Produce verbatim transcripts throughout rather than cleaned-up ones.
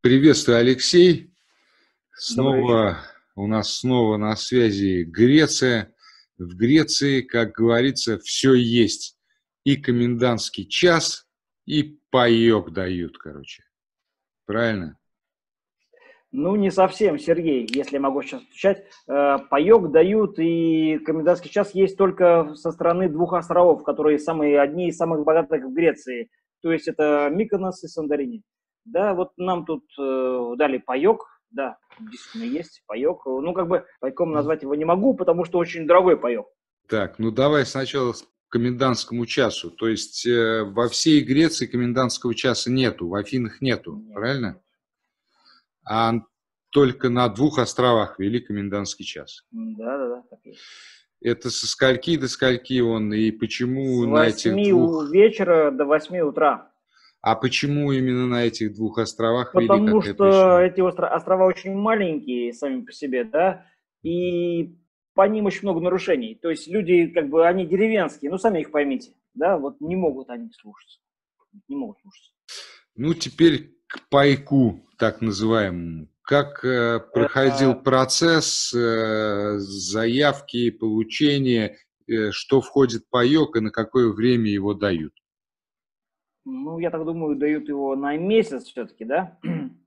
Приветствую, Алексей. Добрый вечер. Снова у нас снова на связи Греция. В Греции, как говорится, все есть. И комендантский час, и паёк дают, короче. Правильно? Ну, не совсем, Сергей, если я могу сейчас отвечать. Э, Паёк дают, и комендантский час есть только со стороны двух островов, которые самые, одни из самых богатых в Греции. То есть это Миконос и Санторини. Да, вот нам тут э, дали паёк, да, действительно есть паёк. Ну, как бы пайком назвать его не могу, потому что очень дорогой паёк. Так, ну давай сначала к комендантскому часу. То есть э, во всей Греции комендантского часа нету, в Афинах нету, Нет, правильно? нет. А только на двух островах ввели комендантский час. Да, да, да, так есть. Это со скольки до скольки он, и С почему на этих восьми двух... вечера до восьми утра. А почему именно на этих двух островах ввели, Потому какая что причина? эти остро- острова очень маленькие сами по себе, да, и по ним очень много нарушений. То есть люди, как бы, они деревенские, ну, сами их поймите, да, вот не могут они слушаться, не могут слушаться. Ну, теперь к пайку, так называемому. Как э, проходил Э, процесс э, заявки, получения, э, что входит в паёк и на какое время его дают? ну, я так думаю, дают его на месяц все-таки, да.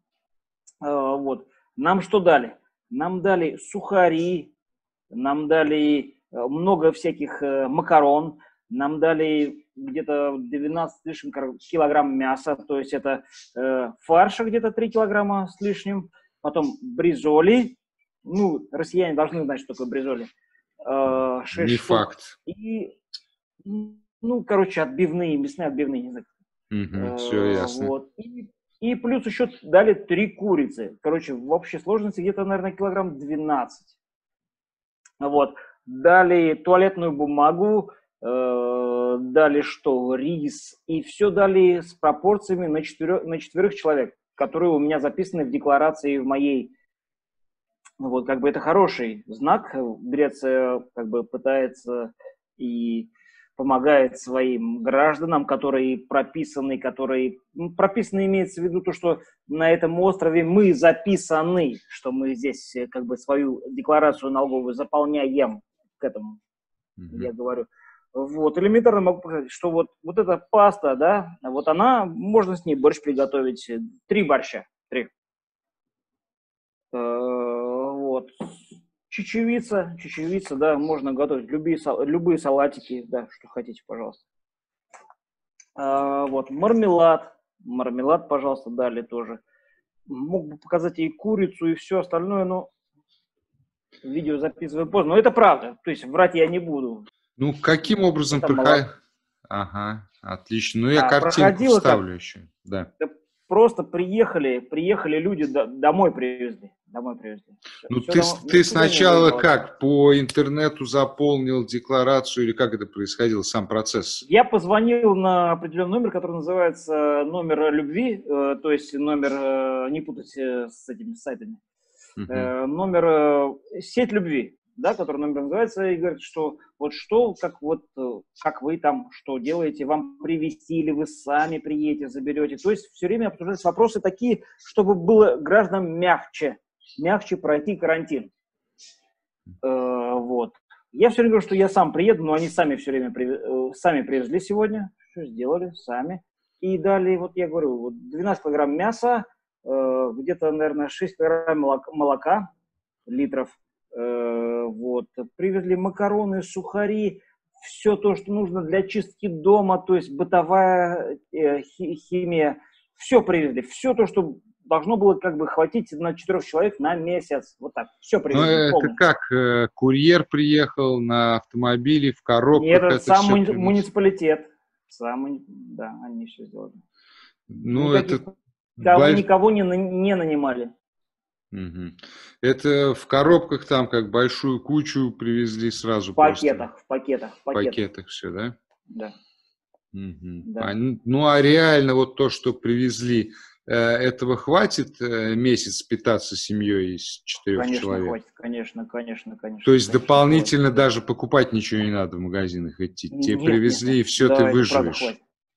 Э, вот. Нам что дали? Нам дали сухари, нам дали э, много всяких э, макарон, нам дали где-то двенадцать с лишним кор- килограмм мяса, то есть это э, фарша где-то три килограмма с лишним, потом бризоли, ну, россияне должны знать, что такое бризоли, э, шесть Не штук, факт. и, м, ну, короче, отбивные, мясные отбивные, не знаю. Угу, все Э, ясно. вот, и, и плюс еще дали три курицы, короче, в общей сложности где-то, наверное, килограмм двенадцать. Вот. Дали туалетную бумагу, э, дали что, рис, и все дали с пропорциями на, четырех, на четверых человек, которые у меня записаны в декларации в моей. Вот, как бы это хороший знак. Греция как бы пытается и помогает своим гражданам, которые прописаны, которые... Ну, прописаны имеется в виду то, что на этом острове мы записаны, что мы здесь э, как бы свою декларацию налоговую заполняем к этому, Угу. я говорю. Вот, элементарно могу показать, что вот, вот эта паста, да, вот она, можно с ней борщ приготовить, э, три борща, три. Э, Вот. Чечевица, чечевица, да, можно готовить любые, сал- любые салатики, да, что хотите, пожалуйста. А, вот, мармелад, мармелад, пожалуйста, дали тоже. Мог бы показать и курицу, и все остальное, но видео записываю поздно. Но это правда, то есть врать я не буду. Ну, каким образом Это проходил? молоко. Ага, отлично. Ну, я А, картинку проходило как? вставлю еще. Да. Да просто приехали, приехали люди, до- домой привезли. Домой привезли. Все, Ну, все ты, домой. с- ты Никуда не сначала выезжало. как, по интернету заполнил декларацию или как это происходило, сам процесс? Я позвонил на определенный номер, который называется номер любви, э, то есть номер, э, не путать э, с этими сайтами, Мгм. э, номер э, сеть любви, да, который номер называется, и говорит, что вот что, как вот, э, как вы там, что делаете, вам привезти или вы сами приедете, заберете. То есть все время обсуждаются вопросы такие, чтобы было гражданам мягче, мягче пройти карантин. Э, вот. Я все время говорю, что я сам приеду, но они сами все время при, э, сами привезли сегодня, все сделали сами. И дали, вот я говорю, вот двенадцать килограмм мяса, э, где-то, наверное, шесть килограмм молока, молока литров. Э, вот. Привезли макароны, сухари, все то, что нужно для чистки дома, то есть бытовая э, хи- химия. Все привезли, все то, что должно было как бы хватить на четырех человек на месяц. Вот так, все Ну, привезли это полностью. как, э, курьер приехал на автомобиле, в Нет, коробках это это сам все муни- приносит? муниципалитет. Сам, муни- да, они все сделали. Ну, Никаких, это кого- баль- никого не, на- не нанимали. Мгм. Это в коробках там как большую кучу привезли В сразу просто пакетах, в пакетах, в в пакетах. пакетах все, да? Да, Мгм. да. Пон- Ну, а реально вот то, что привезли, э, этого хватит э, месяц питаться семьей из четырех Конечно, человек? хватит, конечно, конечно, То конечно, есть конечно, хватит. дополнительно даже покупать ничего не надо в магазинах идти. Тебе Нет, нет, нет. привезли, и все ты Да, это правда выживешь. хватит.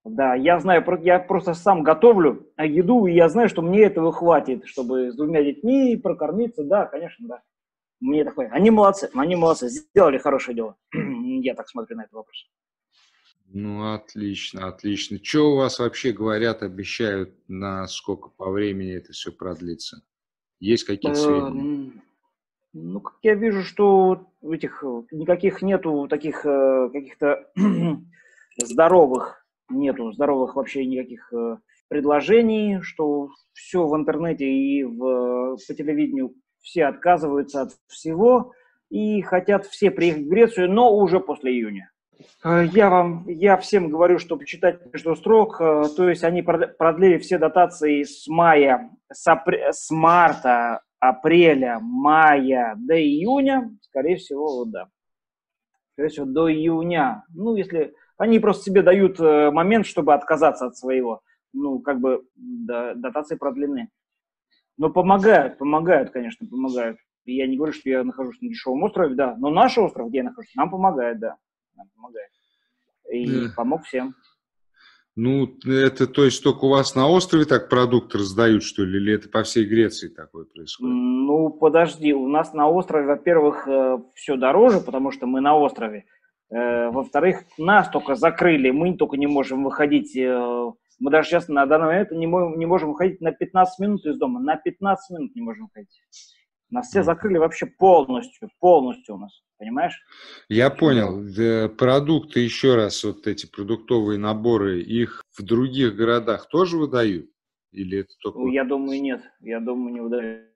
Да, я знаю, про- я просто сам готовлю а, еду, и я знаю, что мне этого хватит, чтобы с двумя детьми прокормиться. Да, конечно, да. Мне такое. Они молодцы, они молодцы, сделали хорошее дело. Я так смотрю на этот вопрос. Ну, отлично, отлично. Что у вас вообще говорят, обещают, на сколько по времени это все продлится? Есть какие-то сведения? Эм, Ну, как я вижу, что этих э, никаких нету таких э, каких-то здоровых, нету здоровых вообще никаких э, предложений, что все в интернете и в, по телевидению все отказываются от всего и хотят все приехать в Грецию, но уже после июня. Э, Я вам, я всем говорю, чтобы читать между строк, э, то есть они прод- продлили все дотации с мая, с, апре- с марта, апреля, мая до июня, скорее всего, вот да. Скорее всего, до июня. Ну, если они просто себе дают э, момент, чтобы отказаться от своего, ну, как бы да, дотации продлены. Но помогают, помогают, конечно, помогают. И я не говорю, что я нахожусь на дешевом острове, да, но наш остров, где я нахожусь, нам помогает, да, нам помогает. И Э, помог всем. Ну, это то есть только у вас на острове так продукты раздают, что ли, или это по всей Греции такое происходит? Ну, подожди, у нас на острове, во-первых, все дороже, потому что мы на острове. Э, Во-вторых, нас только закрыли, мы только не можем выходить. э, Мы даже сейчас на данный момент не мо- не можем выходить на пятнадцать минут из дома. На пятнадцать минут не можем выходить. Нас все Мгм. закрыли вообще полностью, полностью у нас, понимаешь? Я В чем понял. дело? Да, продукты, еще раз, вот эти продуктовые наборы, их в других городах тоже выдают? Или это только Ну, вот... я думаю, нет. Я думаю, не удается.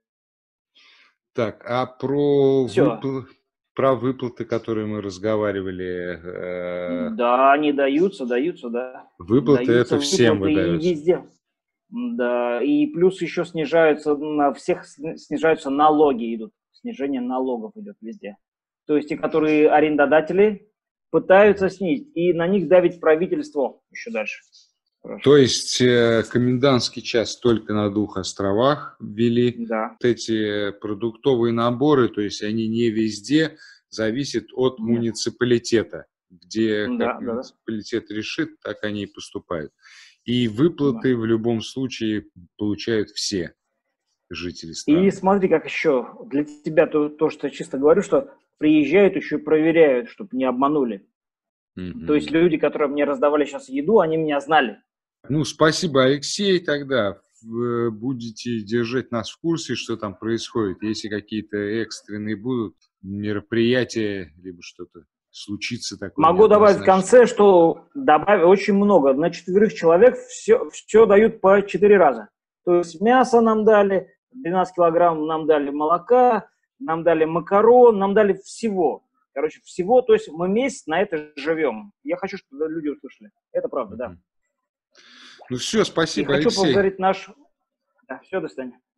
Так, а про Все. выпл- про выплаты, которые мы разговаривали, э, Да, они даются, даются, да. выплаты Даются это всем выплаты и выдаются? везде. Да, и плюс еще снижаются, на всех сни- снижаются налоги идут, снижение налогов идет везде. То есть те, которые арендодатели, пытаются Мгм. снизить, и на них давит правительство еще дальше. То Хорошо. есть э, комендантский час только на двух островах ввели. Да, Вот эти продуктовые наборы, то есть они не везде, зависят от нет, муниципалитета, где как да, да, да. муниципалитет решит, так они и поступают. И Да. выплаты в любом случае получают все жители И страны. смотри, как еще, для тебя то, то, что я чисто говорю, что приезжают еще и проверяют, чтобы не обманули. То есть Мгм. люди, которые мне раздавали сейчас еду, они меня знали. Ну, спасибо, Алексей, тогда в- будете держать нас в курсе, что там происходит. Если какие-то экстренные будут мероприятия, либо что-то случится такое Могу добавить в неоднозначное. конце, что добавить очень много. На четверых человек все, все дают по четыре раза. То есть мясо нам дали, двенадцать килограмм нам дали молока, нам дали макарон, нам дали всего. Короче, всего. То есть мы месяц на это живем. Я хочу, чтобы люди услышали. Это правда, да. Мгм. Ну все, И спасибо, хочу Алексей. поблагодарить наш... Да, все, до свидания.